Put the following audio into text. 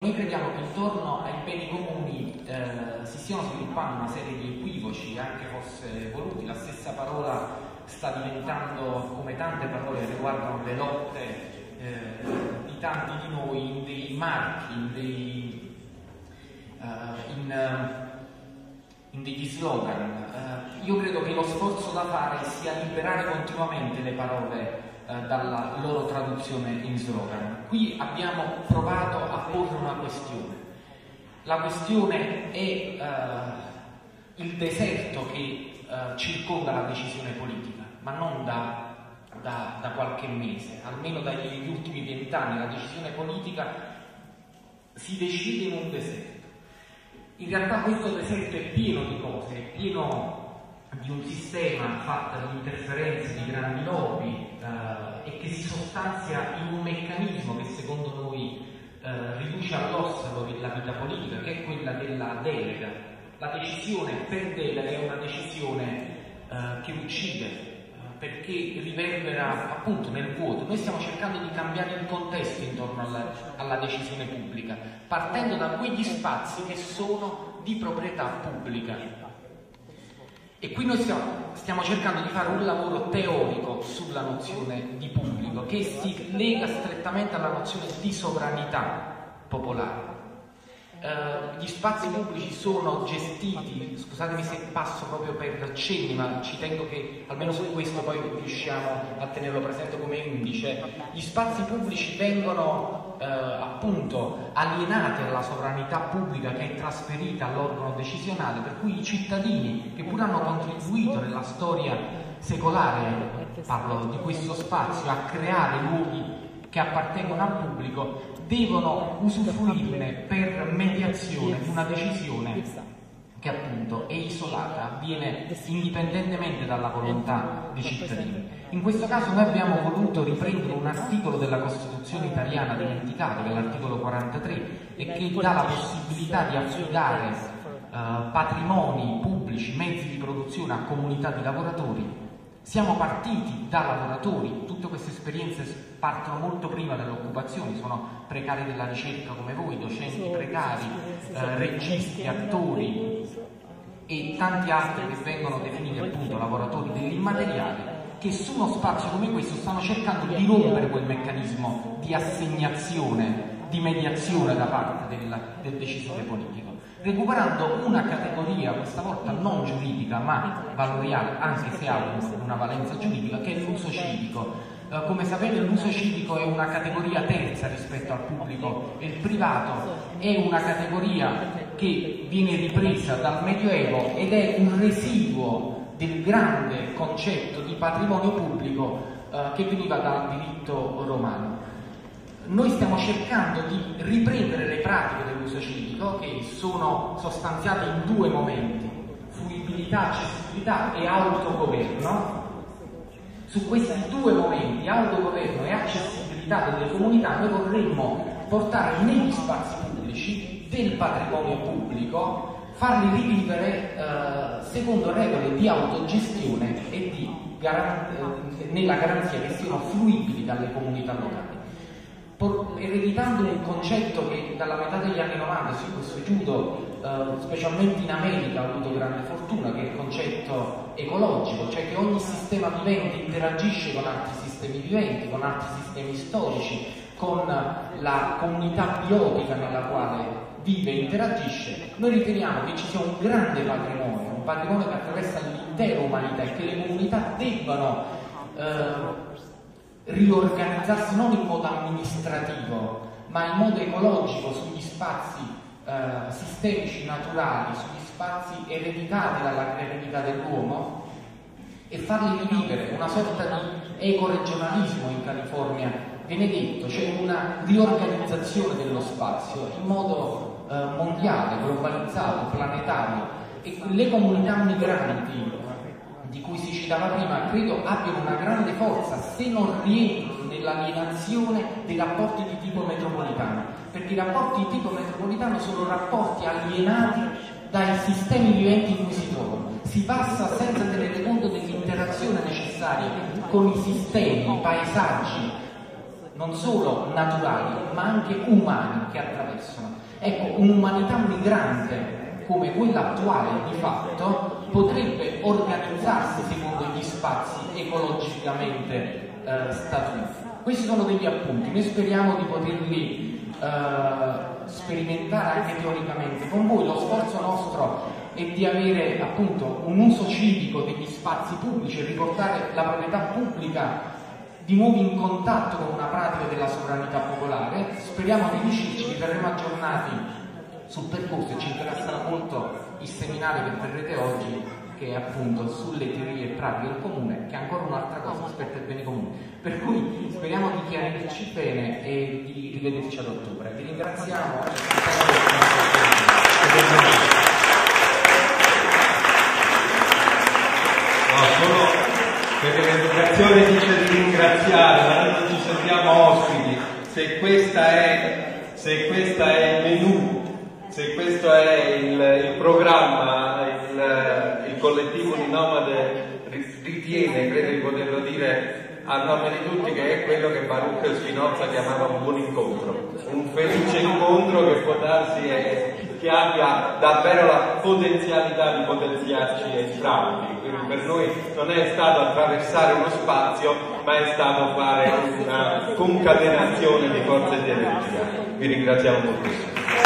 Noi crediamo che intorno ai beni comuni si stiano sviluppando una serie di equivoci, anche fosse voluti. La stessa parola sta diventando, come tante parole che riguardano le lotte di tanti di noi, in dei marchi, in degli slogan. Io credo che lo sforzo da fare sia liberare continuamente le parole dalla loro traduzione in slogan. Qui abbiamo provato a porre una questione. La questione è il deserto che circonda la decisione politica, ma non da qualche mese, almeno dagli ultimi 20 anni. La decisione politica si decide in un deserto. In realtà questo deserto è pieno di cose, è pieno di un sistema fatto di interferenze di grandi lobby e che si sostanzia in un meccanismo che secondo noi riduce all'ossolo la vita politica, che è quella della delega. La decisione per delega è una decisione che uccide, perché riverbera appunto nel vuoto. Noi stiamo cercando di cambiare il contesto intorno alla decisione pubblica, partendo da quegli spazi che sono di proprietà pubblica. E qui noi stiamo cercando di fare un lavoro teorico sulla nozione di pubblico, che si lega strettamente alla nozione di sovranità popolare. Gli spazi pubblici sono gestiti, scusatemi se passo proprio per cenni, ma ci tengo che almeno su questo poi riusciamo a tenerlo presente come indice. Gli spazi pubblici vengono appunto alienati alla sovranità pubblica, che è trasferita all'organo decisionale, per cui i cittadini, che pure hanno contribuito nella storia secolare, parlo di questo spazio, a creare luoghi che appartengono al pubblico, devono usufruirne per mediazione di una decisione che appunto è isolata, avviene indipendentemente dalla volontà dei cittadini. In questo caso noi abbiamo voluto riprendere un articolo della Costituzione italiana dimenticato, che è l'articolo 43, e che dà la possibilità di affidare patrimoni pubblici, mezzi di produzione a comunità di lavoratori. Siamo partiti da lavoratori, tutte queste esperienze partono molto prima dell'occupazione, sono precari della ricerca come voi, docenti precari, registi, attori e tanti altri che vengono definiti appunto lavoratori dell'immateriale, che su uno spazio come questo stanno cercando di rompere quel meccanismo di assegnazione, di mediazione da parte del decisore politico, recuperando una categoria, questa volta non giuridica ma valoriale, anche se ha una valenza giuridica, che è l'uso civico. Come sapete, l'uso civico è una categoria terza rispetto al pubblico e il privato, è una categoria che viene ripresa dal Medioevo ed è un residuo del grande concetto di patrimonio pubblico che veniva dal diritto romano. Noi stiamo cercando di riprendere le pratiche dell'uso civico, che sono sostanziate in due momenti: fruibilità, accessibilità e autogoverno. Su questi due momenti, autogoverno e accessibilità delle comunità, noi vorremmo portare negli spazi pubblici del patrimonio pubblico, farli rivivere secondo regole di autogestione e nella garanzia che siano fruibili dalle comunità locali, ereditando un concetto che dalla metà degli anni 90 su questo judo, specialmente in America, ha avuto grande fortuna, che è il concetto ecologico, cioè che ogni sistema vivente interagisce con altri sistemi viventi, con altri sistemi storici, con la comunità biotica nella quale vive e interagisce. Noi riteniamo che ci sia un grande patrimonio, un patrimonio che attraversa l'intera umanità e che le comunità debbano riorganizzarsi non in modo amministrativo ma in modo ecologico sugli spazi sistemici naturali, sugli spazi ereditati dall'eredità dell'uomo, e farli rivivere. Una sorta di ecoregionalismo in California viene detto, cioè una riorganizzazione dello spazio in modo mondiale, globalizzato, planetario, e le comunità migranti di cui si citava prima credo abbiano una grande forza se non rientrano nell'alienazione dei rapporti di tipo metropolitano, perché i rapporti di tipo metropolitano sono rapporti alienati dai sistemi viventi in cui si trovano. Si passa senza tenere conto dell'interazione necessaria con i sistemi, i paesaggi, non solo naturali ma anche umani che attraversano. Ecco, un'umanità migrante come quella attuale di fatto potrebbe organizzarsi secondo gli spazi ecologicamente statuiti. Questi sono degli appunti, noi speriamo di poterli sperimentare anche teoricamente con voi. Lo sforzo nostro è di avere appunto un uso civico degli spazi pubblici e riportare la proprietà pubblica di nuovo in contatto con una pratica della sovranità popolare. Speriamo di riuscirci, vi terremo aggiornati sul percorso e ci interesserà molto il seminario che terrete oggi, che è appunto sulle teorie pratiche del comune, che è ancora un'altra cosa rispetto ai beni comuni. Per cui speriamo di chiarirci bene e di rivederci ad ottobre. Vi ringraziamo. Solo perché l'educazione dice di ringraziare, ma noi non ci sentiamo ospiti. Se questa è il menù, se questo è il programma, il collettivo di Nomade ritiene, credo di poterlo dire a nome di tutti, che è quello che Baruch Spinoza chiamava un buon incontro, un felice incontro che può darsi che abbia davvero la potenzialità di potenziarci entrambi. Quindi per noi non è stato attraversare uno spazio, ma è stato fare una concatenazione di forze di energia. Vi ringraziamo moltissimo.